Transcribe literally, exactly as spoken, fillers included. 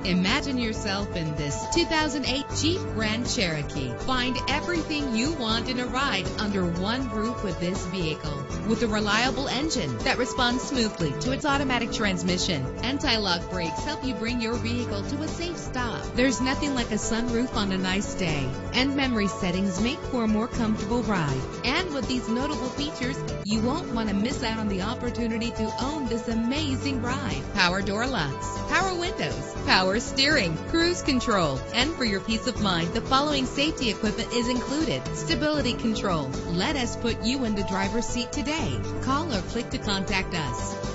Imagine yourself in this two thousand eight Jeep Grand Cherokee. Find everything you want in a ride under one roof with this vehicle. With a reliable engine that responds smoothly to its automatic transmission, anti-lock brakes help you bring your vehicle to a safe stop. There's nothing like a sunroof on a nice day, and memory settings make for a more comfortable ride. And with these notable features, you won't want to miss out on the opportunity to own this amazing ride. Power door locks, power windows, power steering, cruise control, and for your peace of mind, the following safety equipment is included: stability control. Let us put you in the driver's seat today. Call or click to contact us.